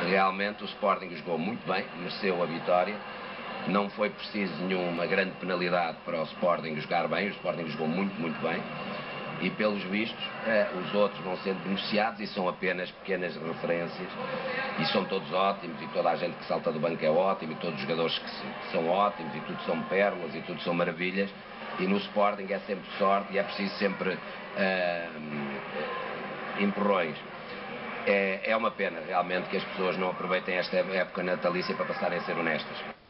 Realmente o Sporting jogou muito bem, mereceu a vitória. Não foi preciso nenhuma grande penalidade para o Sporting jogar bem. O Sporting jogou muito bem. E pelos vistos, os outros vão sendo beneficiados e são apenas pequenas referências. E são todos ótimos e toda a gente que salta do banco é ótimo e todos os jogadores que são ótimos e tudo são pérolas e tudo são maravilhas. E no Sporting é sempre sorte e é preciso sempre empurrões. É uma pena realmente que as pessoas não aproveitem esta época natalícia para passarem a ser honestas.